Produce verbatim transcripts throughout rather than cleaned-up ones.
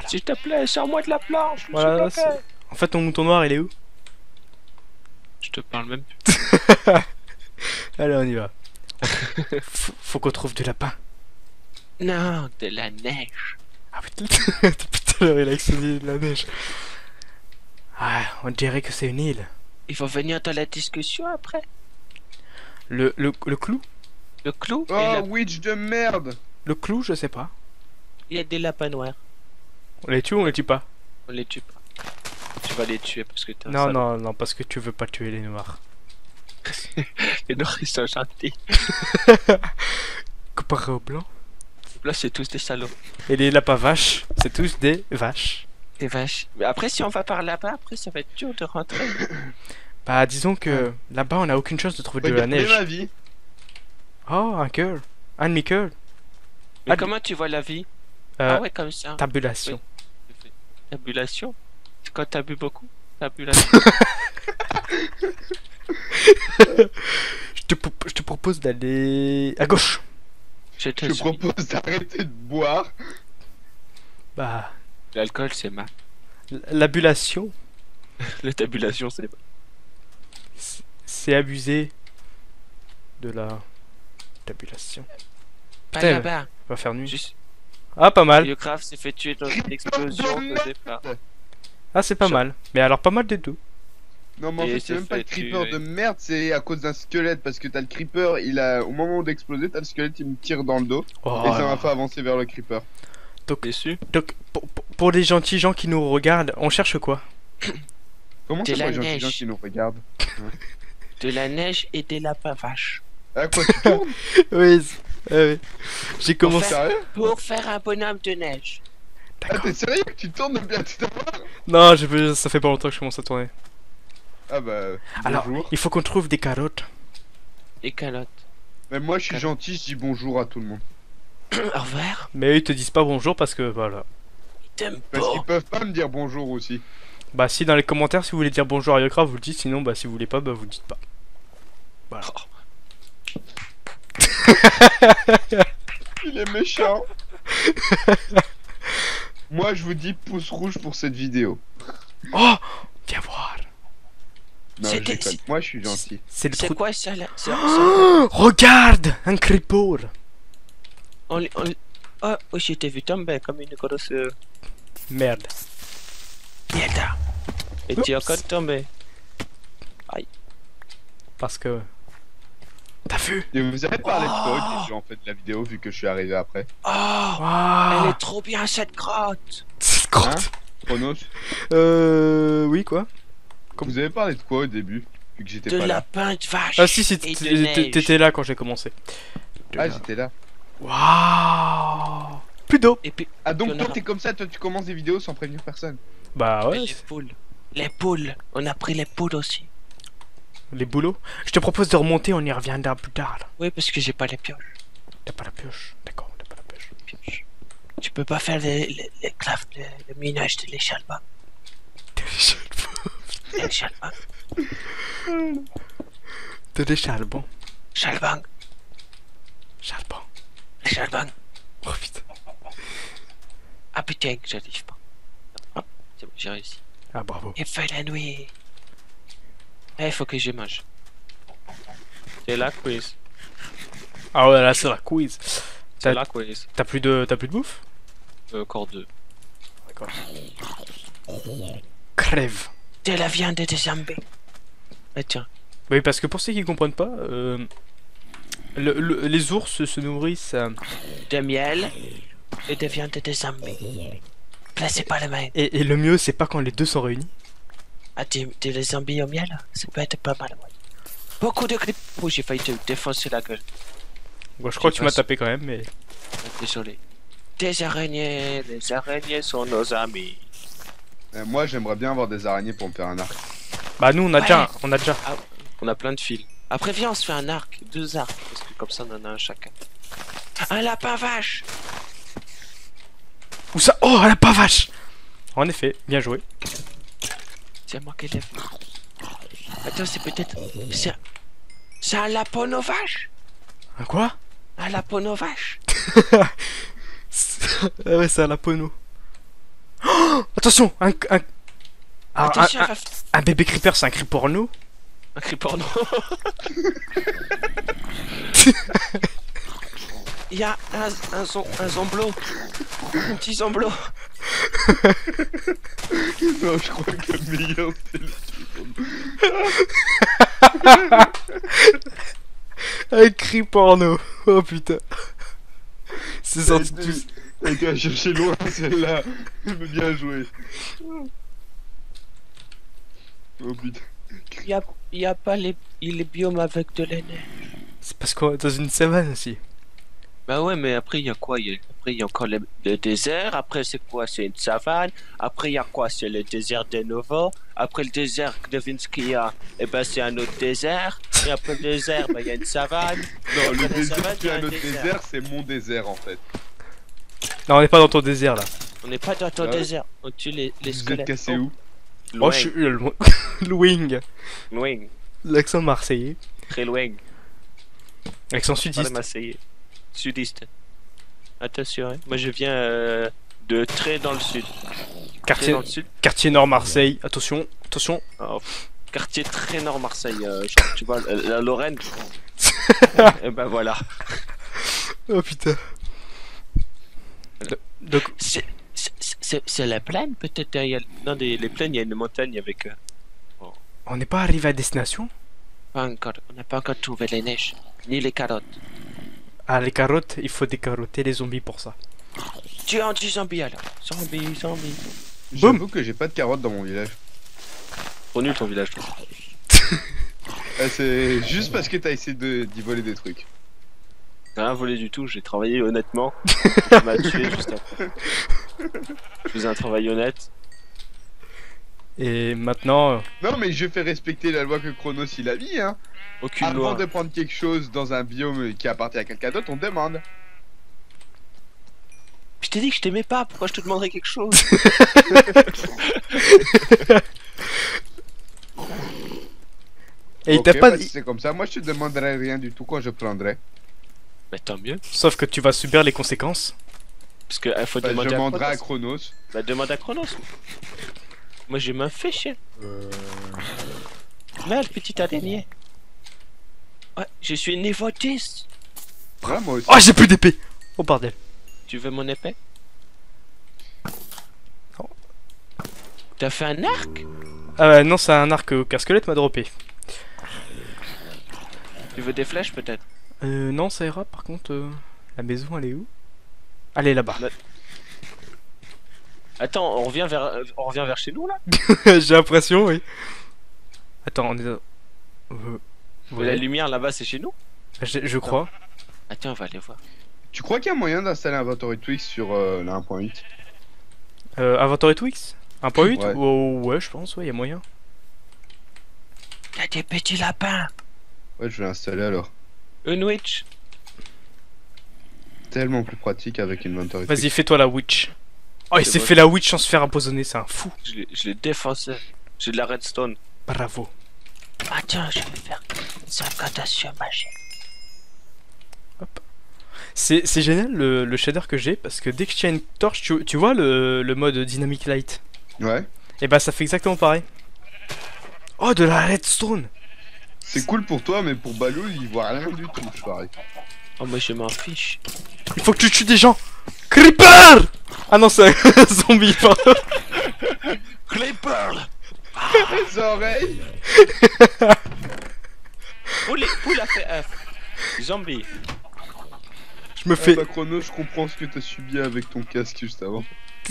S'il te plaît, sors-moi de la planche. Je Voilà, suis bloqué. en fait ton mouton noir il est où? Je te parle même plus. Allez on y va. faut faut qu'on trouve du lapin. Non, de la neige. Ah putain, depuis tout à l'heure il a explosé de la neige. Ah, on dirait que c'est une île. Il faut venir dans la discussion après. Le, le, le clou? Le clou et Oh, la... witch de merde. Le clou, je sais pas. il y a des lapins noirs. On les tue ou on les tue pas? On les tue pas. Tu vas les tuer parce que t'es un Non, salaud. non, non, parce que tu veux pas tuer les noirs. Les noirs ils sont gentils. Comparé aux blancs. Là c'est tous des salauds. Et les lapins vaches, c'est tous des vaches. Des vaches. Mais après si on va par là-bas, après ça va être dur de rentrer. Bah disons que là-bas on a aucune chance de trouver de la Regardez neige. ma vie. Oh, un cœur. Un demi-cœur. Mais Ah, comment tu vois la vie? Euh, Ah ouais comme ça. tabulation. Tabulation? C'est quand t'as bu beaucoup? Tabulation. je, te, pro- je te propose d'aller à gauche. Je te Je suis. propose d'arrêter de boire. Bah, L'alcool c'est mal. l'abulation, La tabulation c'est mal. c'est abuser de la tabulation. Pas Putain, là-bas. va faire nuit. Juste. Ah, pas mal. Biographe s'est fait tuer dans une explosion de départ. Ah, c'est pas Je- mal. Mais alors, pas mal des deux. Non mais en Et fait c'est c'est même pas le fait creeper tuer. de merde, c'est à cause d'un squelette parce que t'as le creeper, il a au moment d'exploser, t'as le squelette il me tire dans le dos Oh, et ça m'a fait avancer vers le creeper. Déçu? Donc, pour, pour- pour les gentils gens qui nous regardent, on cherche quoi? Comment De c'est la pour les gentils neige. gens qui nous regardent? De la neige et des lapins vaches. Ah quoi tu tournes? Oui, c- ah oui. J'ai commencé. Sérieux? Pour faire un bonhomme de neige. Ah D'accord. t'es sérieux que tu tournes depuis un tout à l'heure? Non, je peux- ça fait pas longtemps que je commence à tourner. Ah bah Alors, bonjour. il faut qu'on trouve des carottes. Et calottes. Mais moi je suis gentil, je dis bonjour à tout le monde. Au revoir. Mais eux, ils te disent pas bonjour parce que voilà. Il t'aime Parce pas. qu'ils peuvent pas me dire bonjour aussi. Bah, si dans les commentaires, si vous voulez dire bonjour à Yokra, vous le dites. Sinon, bah, si vous voulez pas, bah, vous le dites pas. Voilà. Il est méchant. Moi je vous dis pouce rouge pour cette vidéo. Oh, viens voir. Non je C'était- déconne. Moi je suis gentil. C'est le C'est trou. quoi ça là? C'est- Oh, regarde, un creeper. on, on... Oh, oh je t'ai vu tomber comme une grosse euh, Merde. merde. Et tu es Oups. encore tombé. Parce que. T'as vu? Et vous avez parlé de quoi Oh. au début en fait de la vidéo vu que je suis arrivé après? Oh, elle Waouh. est trop bien cette grotte. C'est grotte. Hein Chronos, Euh. Oui, quoi? vous avez parlé de quoi au début vu que j'étais De pas là? lapin de vache. Ah, si, si, et de t'étais neige. t'étais là quand j'ai commencé. Ah j'étais là. Waouh. Plus d'eau. Et puis, Ah donc Puis on toi aura- t'es comme ça, toi tu commences des vidéos sans prévenir personne. Bah et ouais. les poules. Les poules. On a pris les poules aussi. Les boulots. Je te propose de remonter, on y reviendra plus tard. Oui, parce que j'ai pas les pioches. T'as pas la pioche. D'accord, t'as pas la pioche. pioches. Tu peux pas faire les, les, les claves, le, le minage de l'échalba. L'échalba. T'as des charbons. Chalbang. Charbon. Chalbang. Oh putain. Ah putain, que j'arrive pas. Hop, c'est bon, j'ai réussi. Ah bravo. Il fait la nuit. Eh, il faut que je mange. C'est la quiz. Ah ouais, là c'est la quiz. C'est T'as la quiz. t'as plus de t'as plus de bouffe? Euh, encore deux. D'accord. Crève. De la viande de zombies. Eh tiens. Oui, parce que pour ceux qui comprennent pas, euh, le- le- les ours se nourrissent. euh, De miel et de viande de zombies. Placez pas les mains. et, et le mieux, c'est pas quand les deux sont réunis. Ah, tu, tu les zombies au miel? Ça peut être pas mal, ouais. Beaucoup de grippe. Oh, j'ai failli te défoncer la gueule. Bon, je crois Je que tu m'as passe. tapé quand même, mais. Désolé. Des araignées, les araignées sont nos amis. Euh, moi j'aimerais bien avoir des araignées pour me faire un arc. Bah nous, on a Ouais. déjà, on a déjà. On a plein de fils. Après, viens, on se fait un arc, deux arcs, parce que comme ça, on en a un chacun. Un lapin vache! Où ça? Oh, elle a pas vache. En effet, bien joué. C'est moi qui l'ai vu. Attends, c'est peut-être. C'est un... c'est un lapin aux vaches! Un quoi? Un lapin aux vaches! Ah ouais, c'est à la pono. Attention, un... un... Ah, Attention, un, un, Raph. un bébé creeper, c'est un cri porno. Un cri porno. Il y a un, un, zom- un zomblo. Un petit zomblo. Non, je crois que le meilleur c'est le Un cri porno. Oh putain. C'est sorti truc. tous. Elle était à chercher loin celle-là. Mais bien joué. Oh putain. Il y a, il y a pas les, les biomes avec de la neige. C'est parce qu'on est dans une savane aussi. Bah ouais, mais après il y a quoi? Il y a- Après il y a encore le, le désert. Après c'est quoi? C'est une savane. Après il y a quoi? C'est le désert de nouveau. Après le désert devine ce qu'il y a. Et ben c'est un autre désert. Et après le désert, bah il y a une savane. Non, le Après la désert, savane, il tu y a as un notre désert. désert, c'est mon désert en fait. Non, on n'est pas dans ton désert là. On n'est pas dans ton Ouais. désert. On tue les, les Vous êtes squelettes. cassé où? Oh, je suis euh, loin. Loing. Loin. L'accent marseillais. Très loin. L'accent Pas sudiste. le Marseillais. Sudiste. Attention, hein. Moi je viens euh, de très dans le sud. Très Quartier, dans le sud. quartier nord Marseille. Attention, attention. Oh, pff, quartier très nord Marseille. euh, genre, tu vois, la, la Lorraine. Et ben voilà. Oh putain. Donc, C'est c'est- c'est- c'est la plaine peut-être derrière. Non, des, les plaines, il y a une montagne avec. euh, on n'est pas arrivé à destination? Pas encore. On n'a pas encore trouvé les neiges. Ni les carottes. Ah, les carottes, il faut décarotter les zombies pour ça. Tu es anti-zombie alors. Zombie, zombie. J'avoue que j'ai pas de carottes dans mon village. Trop nul ton village, toi. Ah, c'est juste parce que t'as essayé de- d'y voler des trucs. J'ai rien volé du tout, j'ai travaillé honnêtement. Tu m'as tué juste après. Je faisais un travail honnête. Et maintenant, euh, Non, mais je fais respecter la loi que Chronos il a mis, hein. Aucune Avant loi. de prendre quelque chose dans un biome qui appartient à quelqu'un d'autre, on demande. Je t'ai dit que je t'aimais pas, pourquoi je te demanderais quelque chose? et Ok, t'as pas. bah, si c'est comme ça, moi je te demanderai rien du tout quand je prendrai. Bah tant mieux, Sauf que tu vas subir les conséquences. parce que euh, faut Bah, demander je à demanderai à Chronos. Chronos. Bah demande à Chronos. Moi j'ai m'en fait chier. Euh... Merde, petite araignée. Ouais, je suis niveau dix. Ouais, moi aussi. Oh, j'ai plus d'épée. Oh bordel. Tu veux mon épée? Non. T'as fait un arc? Ah bah non, c'est un arc euh, qu'un squelette m'a droppé. Tu veux des flèches peut-être? Euh, non, ça ira. Par contre, euh, la maison, elle est où? Elle est là-bas. Attends, on revient vers, euh, on revient vers chez nous là? J'ai l'impression, oui. Attends, on est. dans- Euh, ouais. La lumière là-bas c'est chez nous? je, je crois. Attends, on va aller voir. Tu crois qu'il y a moyen d'installer un Inventory Twix sur euh, la un point huit? Euh, Inventory Twix un point huit? Ouais. Oh, ouais, je pense, ouais, y a moyen. Y'a des petits lapins. Ouais, je vais l'installer alors. Une witch. Tellement plus pratique avec une Inventory Twix. Vas-y, fais-toi la witch. Oh, il C'est s'est bon. fait la witch sans se faire empoisonner, c'est un fou. Je l'ai je l'ai défoncé. J'ai de la redstone. Bravo. Attends, je vais faire une incantation magique. C'est c'est génial le, le shader que j'ai parce que dès que je tiens une torche, tu, tu vois le, le mode Dynamic Light? Ouais. Et bah ça fait exactement pareil. Oh, de la redstone. C'est cool pour toi, mais pour Balou, il voit rien du tout, je parie. Oh, moi je m'en fiche. Il faut que tu tues des gens. Creeper. Ah non, c'est un zombie, pardon. Clipper. Les oreilles. Poule, poule a fait F. Zombie. Je me Ah fais... bah Chronos, je comprends ce que t'as subi avec ton casque juste avant.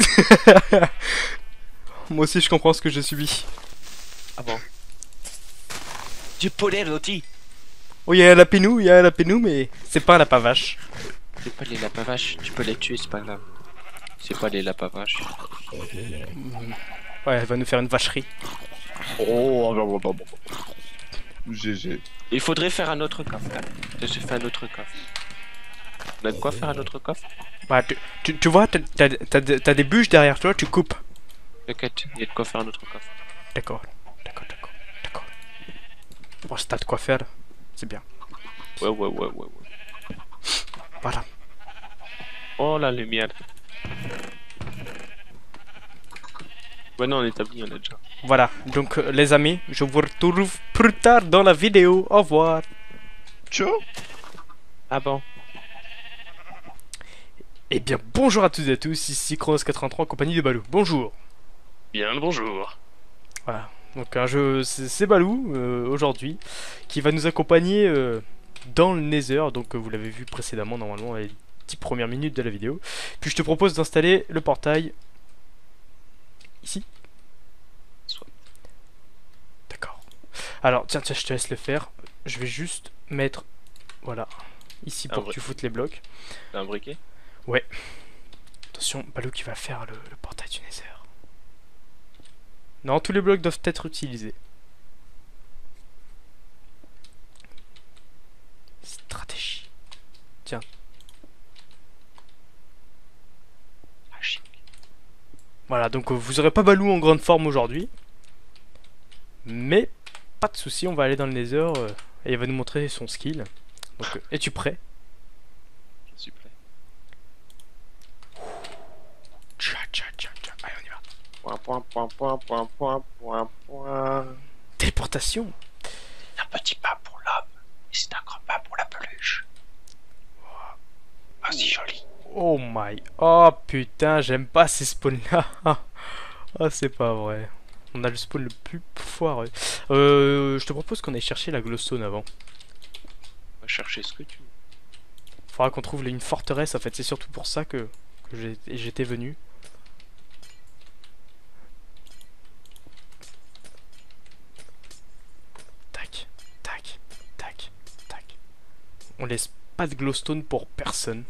Moi aussi je comprends ce que j'ai subi. Ah bon? Du poulet rôti. Oh, il y a un lapinou, il y a un lapinou, mais c'est pas un lapin vache. C'est pas les lapins vaches, tu peux les tuer, c'est pas grave. C'est pas les lapins vaches. Ouais, elle va nous faire une vacherie. Oh, bon, bon, bon. G G. Il faudrait faire un autre coffre, quand même. J'ai fait un autre coffre. On a de quoi faire un autre coffre? Bah, tu, tu, tu vois, t'as t'as- t'as- t'as des bûches derrière toi, tu coupes. T'inquiète, il y a de quoi faire un autre coffre. D'accord, d'accord, d'accord, d'accord. Bon, si t'as de quoi faire, c'est bien. Ouais, ouais, ouais, ouais, ouais. Voilà. Oh la lumière. Ouais, non, on est établi, on a déjà. Voilà, donc euh, les amis, je vous retrouve plus tard dans la vidéo. Au revoir. Ciao. Ah bon? Eh bien, bonjour à toutes et à tous, ici Chronos quatre-vingt-trois en compagnie de Balou. Bonjour. Bien le bonjour. Voilà, donc un jeu, c'est c'est Balou euh, aujourd'hui qui va nous accompagner euh, dans le Nether. Donc euh, vous l'avez vu précédemment, normalement, les dix premières minutes de la vidéo. Puis je te propose d'installer le portail ici. Soit. D'accord. Alors, tiens, tiens, je te laisse le faire. Je vais juste mettre, voilà, ici pour Un que vrai- tu foutes les blocs. T'as un briquet? Attention, Balou qui va faire le, le portail du Nether. Non, tous les blocs doivent être utilisés. Stratégie. Tiens. Magique. Voilà, donc euh, vous aurez pas Balou en grande forme aujourd'hui. Mais pas de souci, on va aller dans le Nether euh, et il va nous montrer son skill. Donc, euh, es-tu prêt? Je suis prêt. Tcha, tcha, tcha, tcha. Allez, on y va. Point, point, point, point, point, point, point, point. Téléportation. Un petit pas pour l'homme, et c'est un grand pas pour la peluche. Ah, si joli. Oh my. Oh putain, j'aime pas ces spawns là. Oh, c'est pas vrai. On a le spawn le plus foireux. Euh, je te propose qu'on aille chercher la glowstone avant. Va chercher ce que tu veux. Faudra qu'on trouve une forteresse en fait. C'est surtout pour ça que, que j'ai- j'étais venu. Tac, tac, tac, tac. On laisse pas de glowstone pour personne.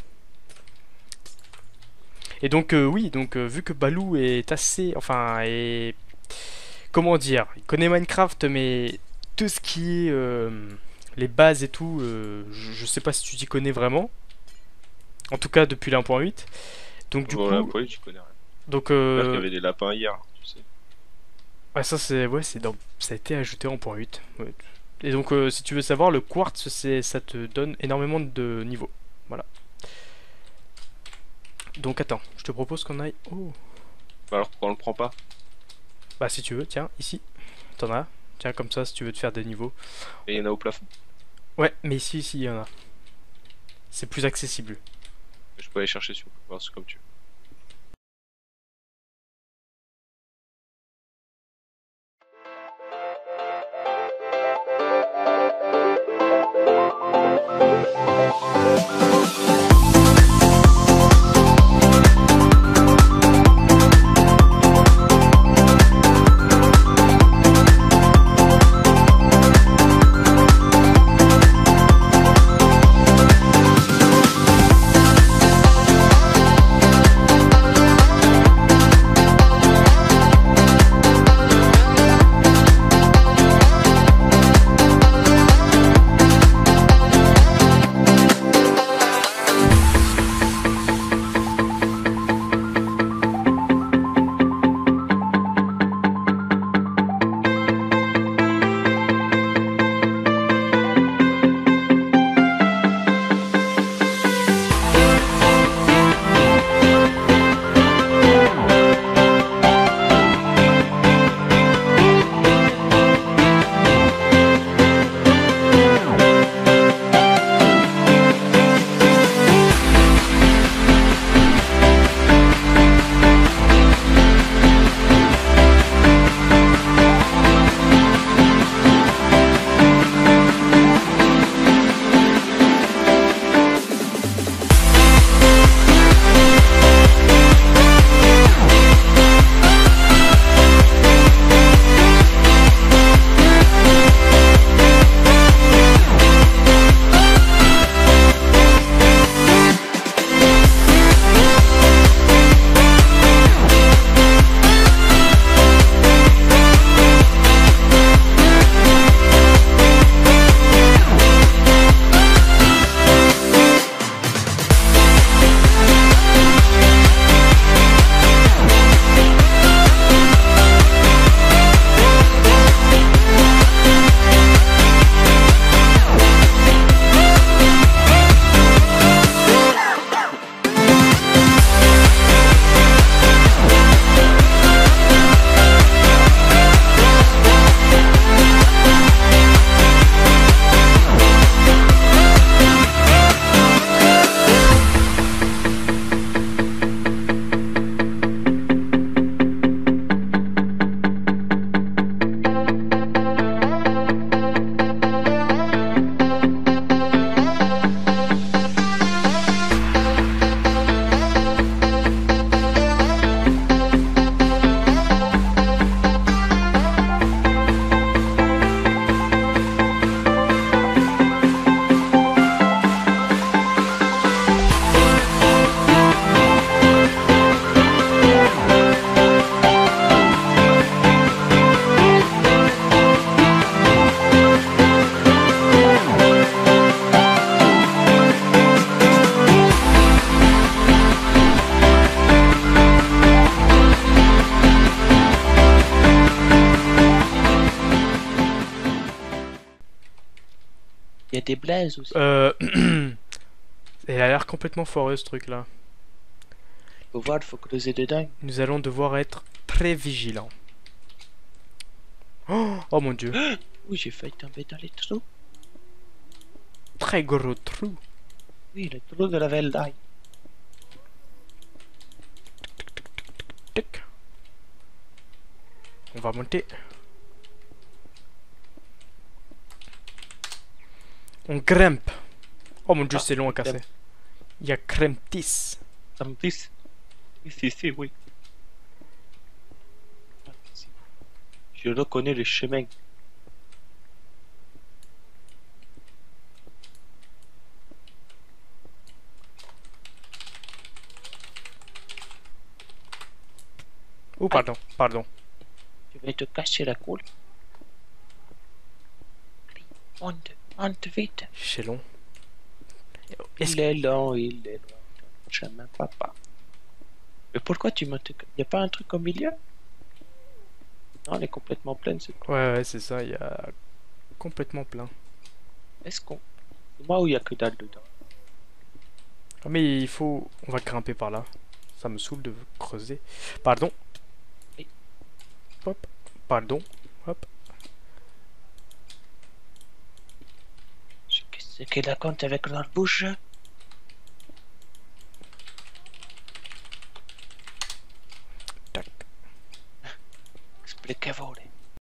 Et donc euh, oui, donc euh, vu que Balou est assez, enfin, est, comment dire, il connaît Minecraft, mais tout ce qui est euh, les bases et tout, euh, je, je sais pas si tu t'y connais vraiment. En tout cas depuis l'un point huit. Donc du Voilà, coup, ouais, tu connais rien. donc J'espère qu'il y euh, avait des lapins hier, tu sais. ouais, ça c'est, ouais, c'est dans, ça a été ajouté en point huit. Ouais. Et donc euh, si tu veux savoir, le quartz, c'est, ça te donne énormément de niveaux. Voilà. Donc attends, je te propose qu'on aille. Oh. Bah alors pourquoi on le prend pas? Bah si tu veux, tiens, ici, t'en as. Tiens, comme ça, si tu veux te faire des niveaux. Et il y en a au plafond. Ouais, mais ici, ici, il y en a. C'est plus accessible. Je peux aller chercher sur le voir, c'est comme tu veux. a des blazes aussi. Euh... Elle a l'air complètement foireuse ce truc là. Faut voir, faut creuser dedans. Nous allons devoir être très vigilants. Oh, oh mon dieu. Oui, j'ai failli tomber dans les trous. Très gros trou. Oui, le trou de la Veldaï. Tic. On va monter. On grimpe. Oh mon dieu, Ah, c'est long à casser. grimpe. Il y a Kremtis. Ça me pisse. Ici, ici, oui. Je reconnais le chemin. Oh pardon, pardon. Je vais te cacher la coule. Monte, monte vite. C'est long. Est-ce Il est long, il est long. Chemin, papa. Mais pourquoi tu montes? Y a pas un truc au milieu? Non, elle est complètement pleine. C'est Ouais, ouais, c'est ça, il y a complètement plein. Est-ce qu'on... C'est moi où il y a que dalle dedans? Ah, mais il faut... On va grimper par là. Ça me saoule de creuser. Pardon. Oui. Hop. Pardon. Hop. Qu'est-ce qu'elle raconte avec leur bouche? Tac. Expliquez-vous.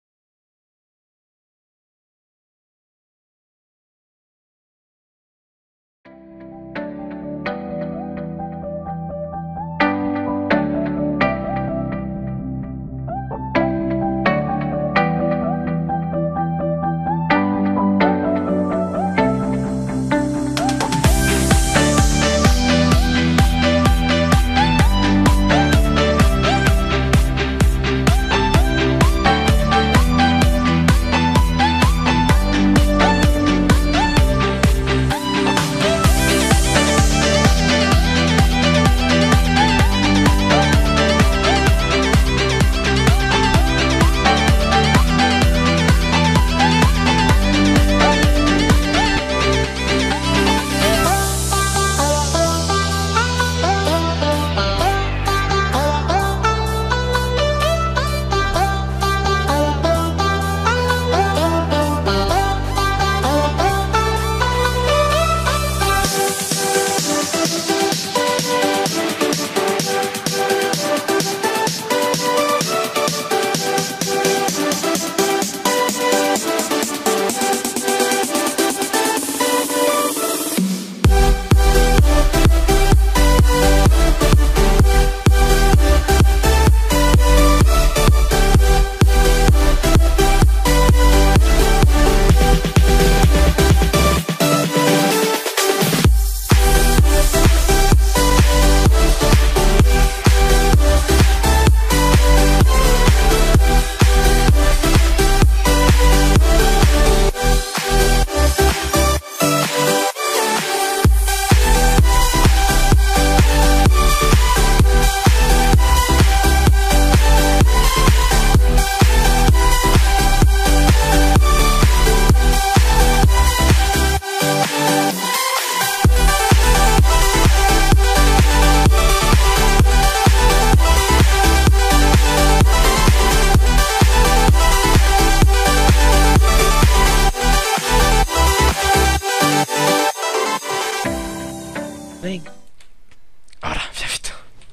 Voilà, viens vite.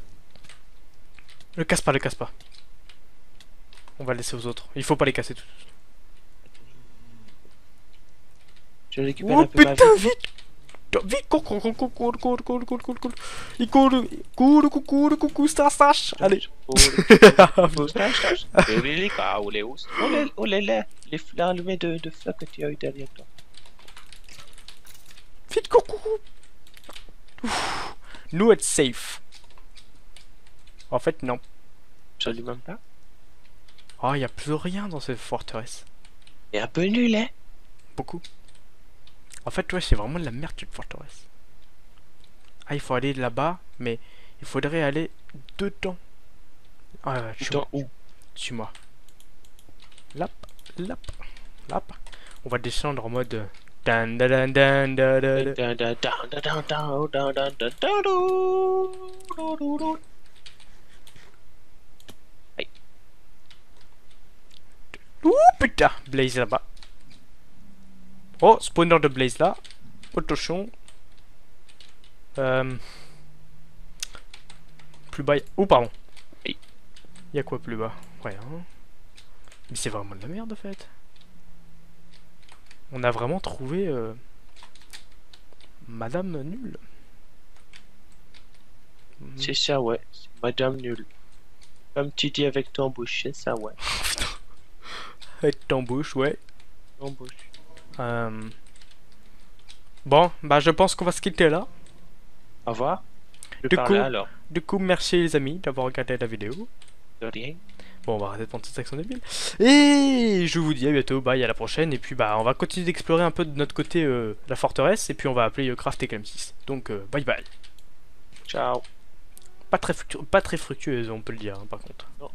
Le casse pas, le casse pas. On va le laisser aux autres. Il faut pas les casser tous. Je récupère Oh un peu ma putain, vie. vite! Vite, cours, cours, cours, cours, cours, cours, cours, cours, cours, cours. Il court, cours, cours, cours, cours, cours, stache, stache. Allez. Oh là là, les fleurs allumées de, de feu que tu as eu derrière toi. Vite, cours, cours, cours. Ouf. Nous être safe. En fait, non. J'allume même pas. Oh, il y a plus rien dans cette forteresse. Et un peu nul, hein. Beaucoup. En fait, ouais, c'est vraiment de la merde cette forteresse. Ah, il faut aller là-bas, mais il faudrait aller dedans. Ah, ouais, suis-moi. Où? Suis-moi. Lap, lap, lap. On va descendre en mode Dan, dan, dan, dan, dan, dan, dan. Dun, dun, dun, dun, dun, dun, dun, dun, dun, dun, dun, dun, dun. Ouh putain, Blaze là-bas. Oh, spawner de Blaze là. Attention. Euh... Plus bas. Oh, pardon. Oui. Y'a quoi plus bas? Ouais, hein. Mais c'est vraiment de la merde en fait. On a vraiment trouvé euh... Madame Nulle. C'est ça, ouais. C'est Madame Nulle. Comme tu dis avec ton bouche, c'est ça, ouais. Avec ton bouche, ouais. Ton bouche. Euh... Bon, bah je pense qu'on va se quitter là. Au revoir. Je Du parle coup- alors. Du coup, merci les amis d'avoir regardé la vidéo. De rien. Bon, on va arrêter de prendre cette section débile. Et je vous dis à bientôt, bye, à la prochaine. Et puis, bah, on va continuer d'explorer un peu de notre côté euh, la forteresse. Et puis, on va appeler euh, Craft et Clem six. Donc, euh, bye bye. Ciao. Pas très, fructu- pas très fructueuse, on peut le dire, hein, par contre. Non.